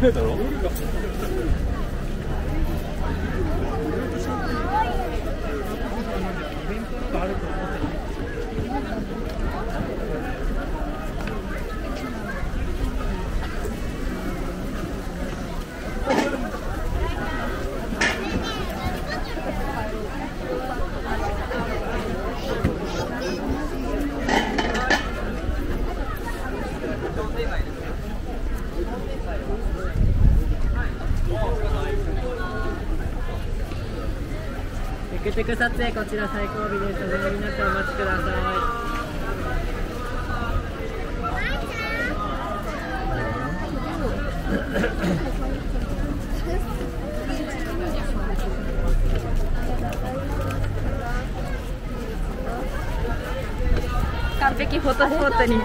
だろ。 テクテク撮影、こちら最後尾です。お願いになってお待ちください。 完璧フォトスポットに。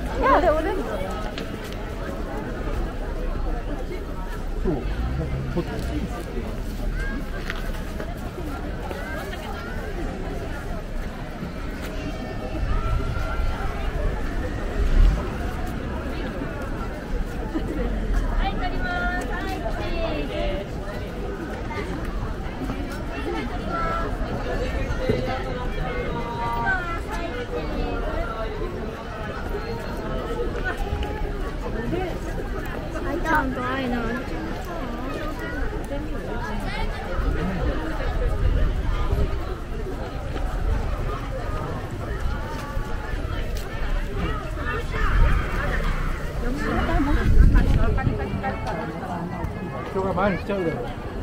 ちゃんと愛の人が前に来ちゃうだろう。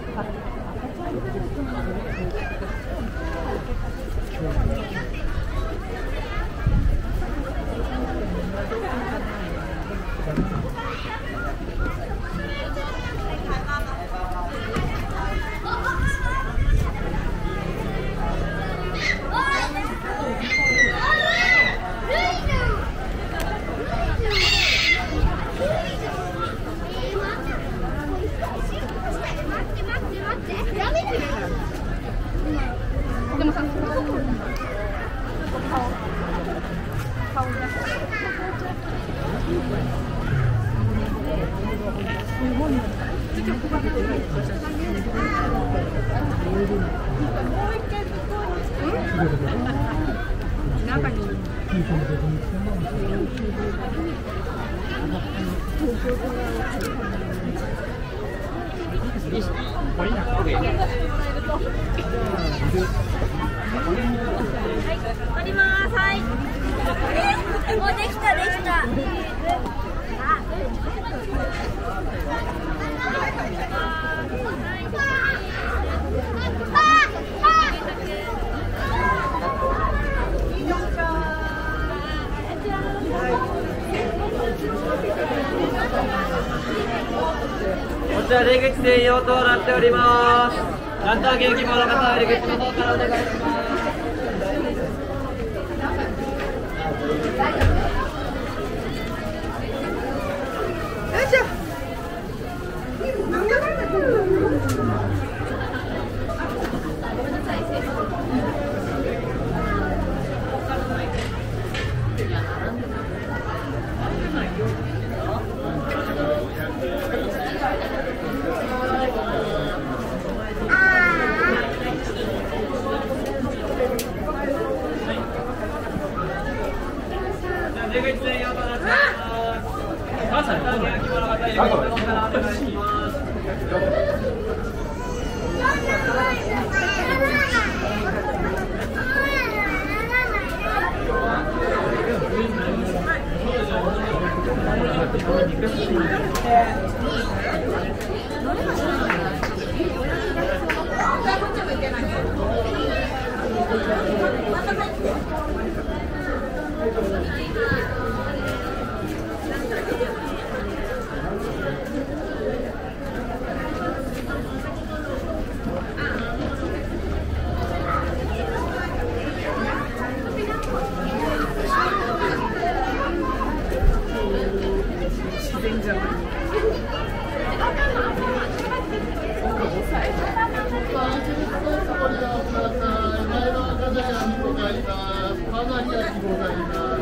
でもさ、中に撮ります。はい。もうできたできた。 こちら出口専用となっております。ランタン元気者の方は入り口の方からお願いします。出口専用となっております。ランタン元気者の方入り口の方からお願いします。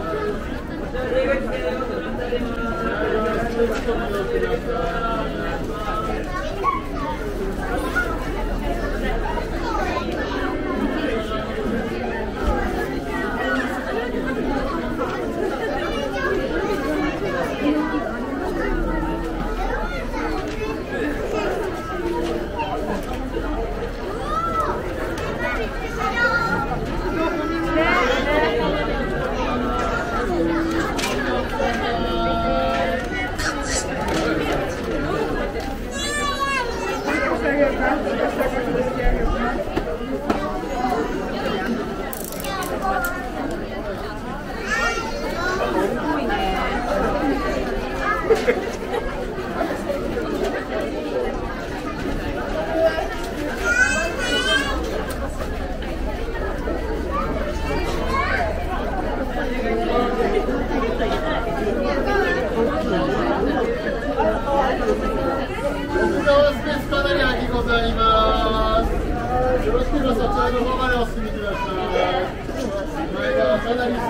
出口専用となっております。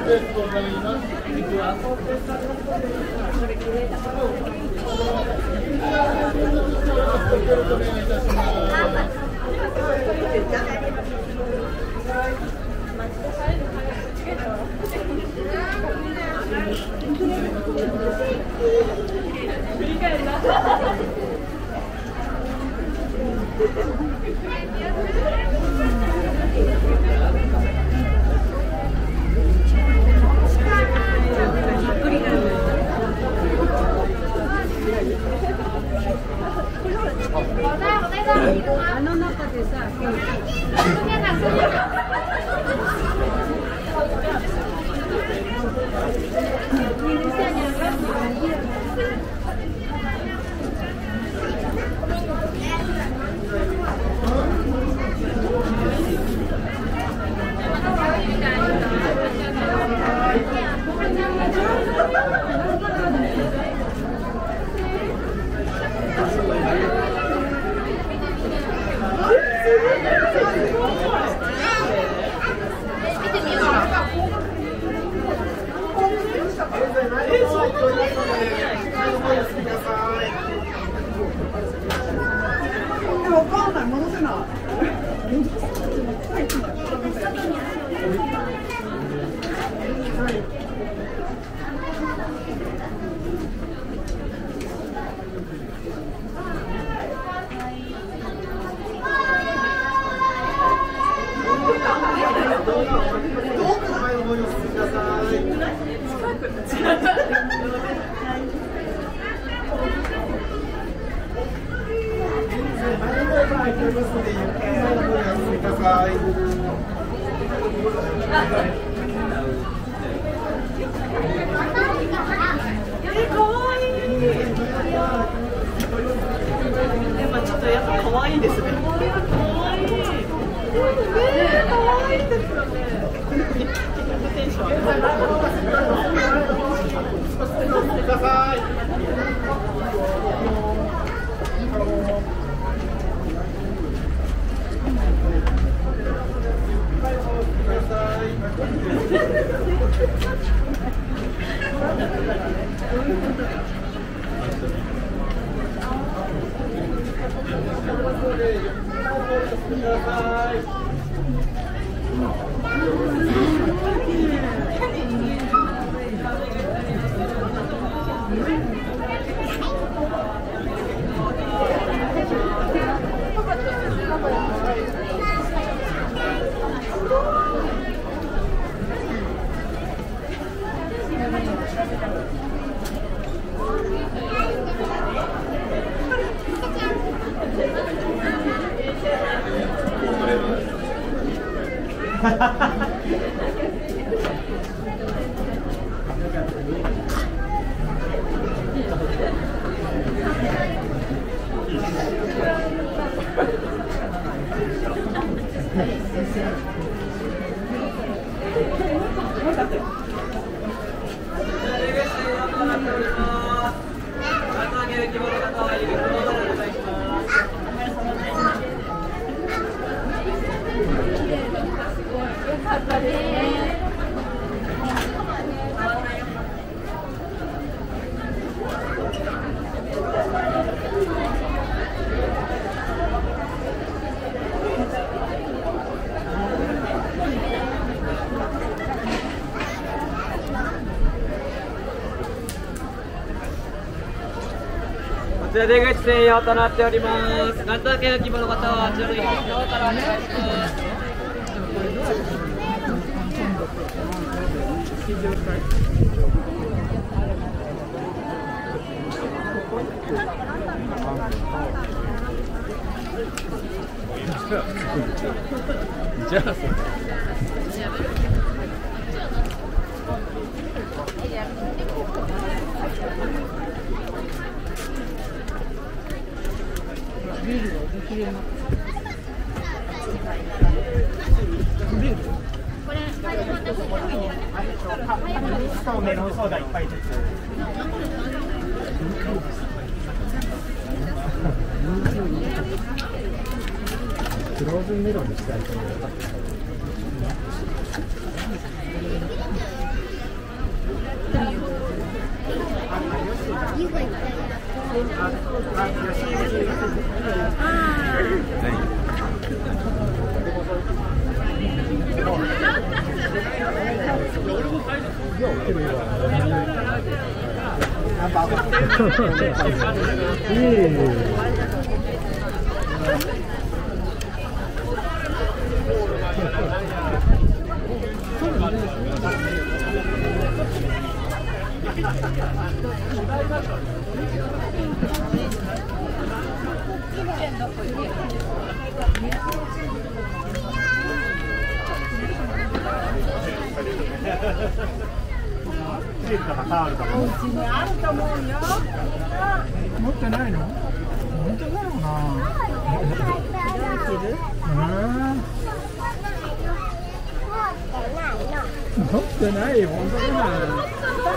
あの中でさ、 ちょっとやっぱ可愛いですね。可愛いですよね。テンション上がる。こちら出口専用となっております。関東圏の希望の方はあちらの入り口の方からお願いします。 じゃあビールが売り切れになってこれ、 メロンソーダ1杯ずつ。フローズンメロンにしたいと思います。 シールとかタオルとか。 お家にあると思うよ。 持ってないの？持ってないのかな。持ってないよ、本当だな。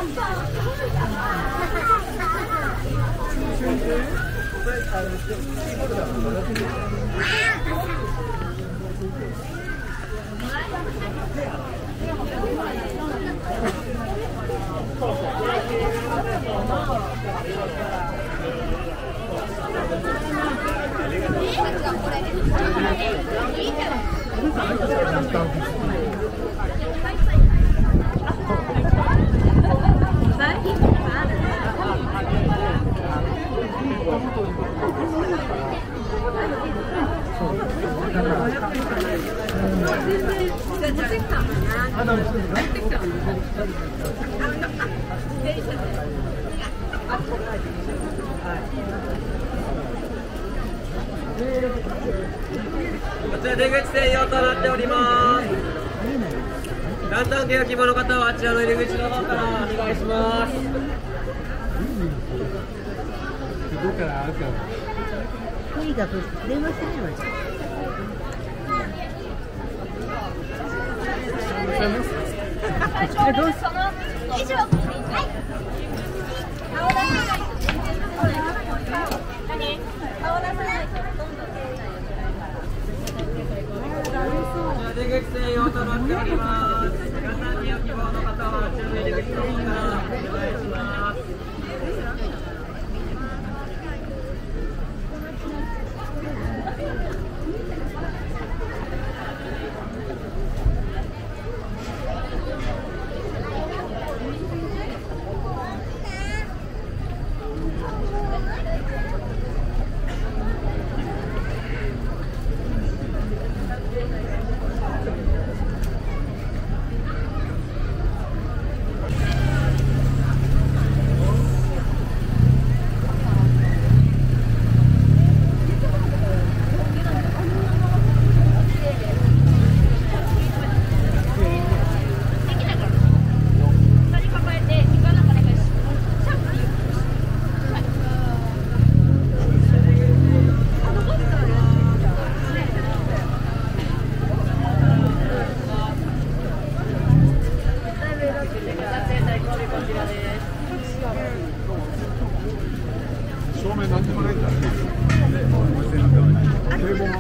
こちら出口専用となっております。ランタンケーキ希望の方はあちらの入り口の方からお願いします。 どこからあるか。 とにかく電話してみればいいじゃん。どうしその以上はい顔出さないと全然何顔出さないとどんどん出口専用となっております。ランタンケーキ希望の方はあちらの入り口の方からお願いします。 照明なんでもないんだ。堤防。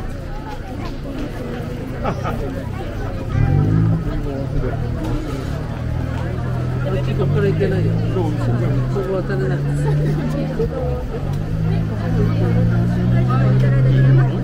ここから行けないよ。ここ渡れない。